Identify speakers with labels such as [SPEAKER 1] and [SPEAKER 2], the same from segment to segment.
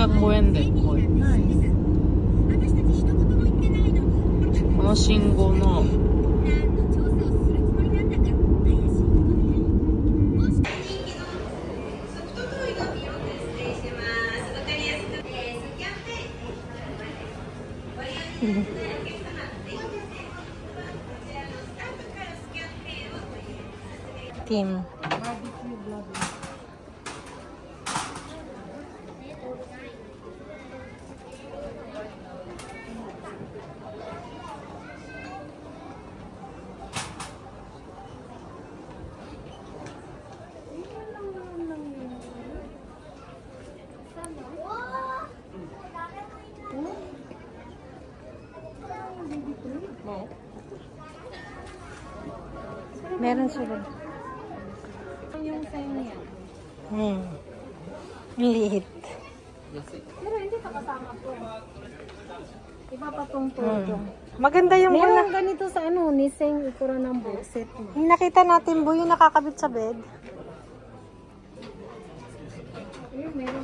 [SPEAKER 1] 公園でこういうこの信号のティム。Meron sila.
[SPEAKER 2] Yung sa'yo niya.
[SPEAKER 1] Liit.
[SPEAKER 2] Pero hindi ka kasama po. Iba pa tong todo.
[SPEAKER 1] Maganda yung
[SPEAKER 2] meron ganito sa ano, Niseng Ikura ng set.
[SPEAKER 1] Yung nakita natin bu, yung nakakabit sa bed.
[SPEAKER 2] Ayun, meron.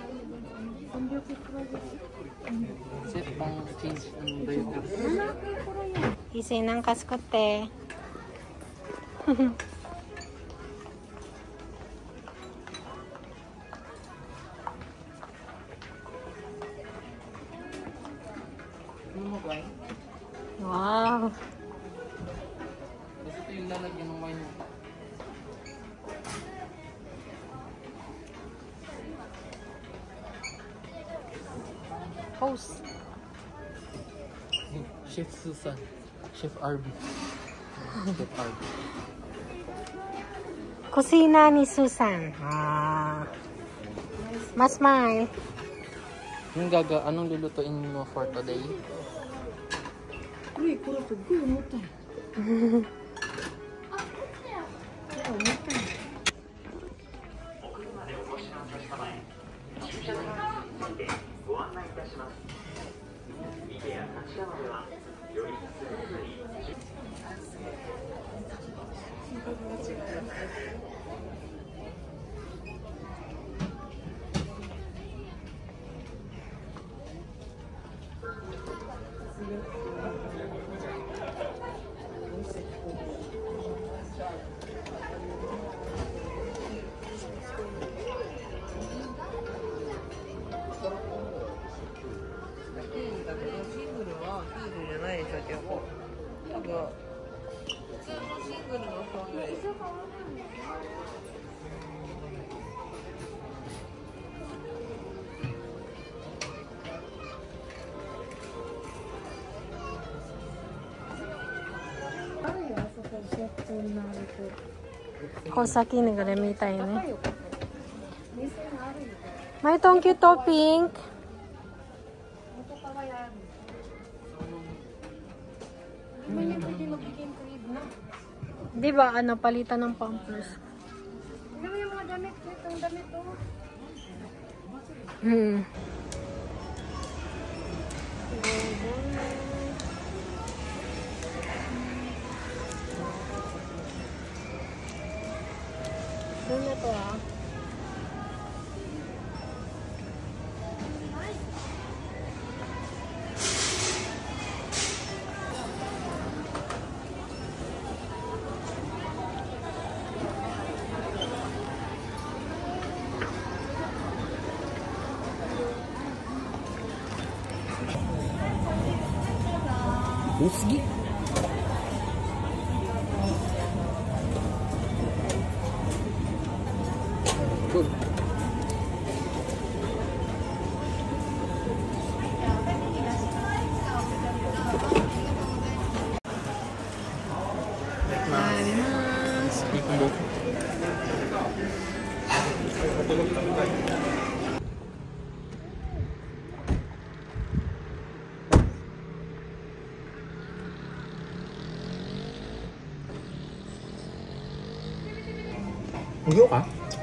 [SPEAKER 3] Set pang change ang diaper.
[SPEAKER 1] Isay ng kaskote. Wow.
[SPEAKER 3] Kasi ito yung lalagyan ng wine.
[SPEAKER 1] Host.
[SPEAKER 3] Chef Susan. Chef Arby. Chef Arby.
[SPEAKER 1] Kusina ni Susan. Mas smile.
[SPEAKER 3] Yung anong lulutuin mo for today?
[SPEAKER 2] Uy, puro tugo, umutay.
[SPEAKER 1] Kosaki nagaramita yun eh. May itong cute to, pink. Di ba, ano, palitan ng pampers?
[SPEAKER 2] Ano yung mga damit? Itong damit to.
[SPEAKER 1] Doon na to ah.
[SPEAKER 3] Usgi? Good. Uyo ka?